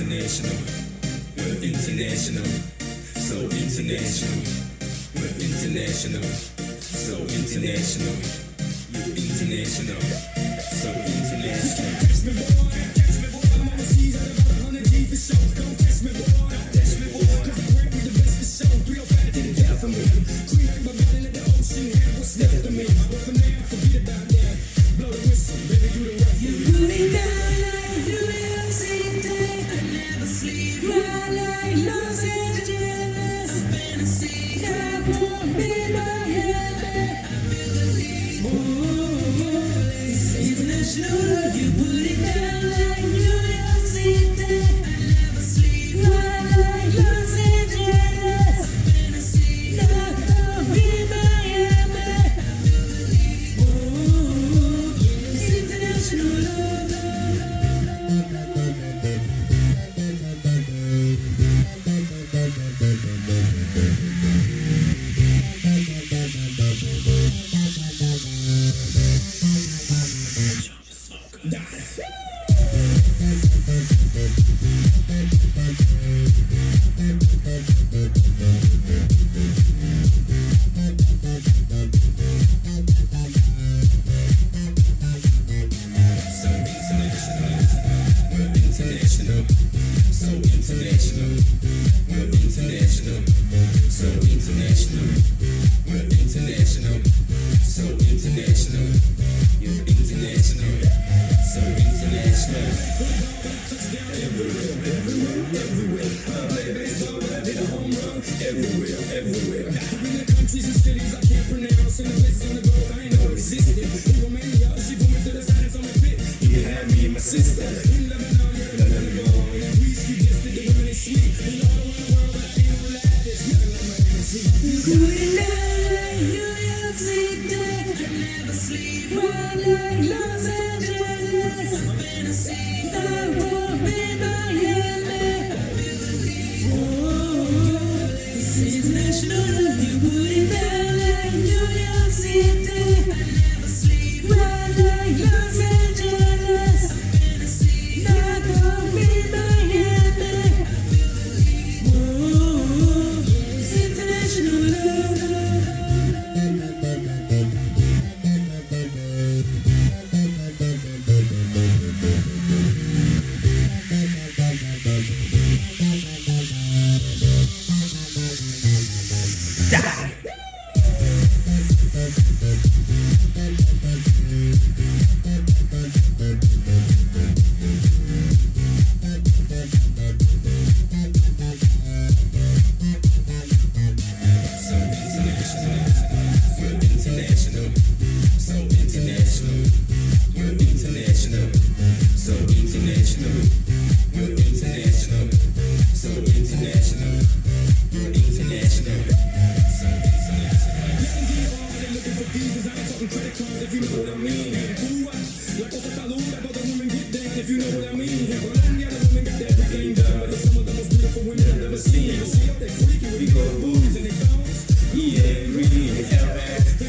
international. We're international. So international. We're international. So international. You're international. So international. Catch me, boy. Catch me, boy. I'm overseas at about 100 G's for show. Don't test me, boy. Test me, boy. Cause I break with the best for show. 305 to the death of me. Queen like my body, let the ocean have what's left of me. But for now, forget about that. Blow the whistle, baby, you the ref. You put me down like you will see day. I never sleep. Fly like Los Angeles. A fantasy. God won't be my head. I believe. Ooh, it's international. You put it down like you will see day. I never sleep. Fly like Los Angeles. A fantasy. God won't be my head. I believe. Ooh, it's international. Everywhere. I'm in the countries and cities I can't pronounce, and the places on the globe I ain't know existed. In Romania, she put me to the side and told me fit. You can have me and my sister. In Lebanon, you're Lebanon. In Greece, you guessed it, the women is sweet. In all around the world, but I ain't no lavish. Nothing like my MC. You do it now, you have sleep day. I never sleep. Run like Los Angeles. A fantasy. I won't be my enemy. I believe. International, you put it down like New York City. I never sleep. Run like Los Angeles. A fantasy. Not gonna be my enemy. I believe. Ooh, it's international. If you know what I mean, Colombia, the women got that everything done, but some of the most beautiful women I've ever seen. See how they freaky when we go to booze and they thongs. Yeah, really, yeah, man.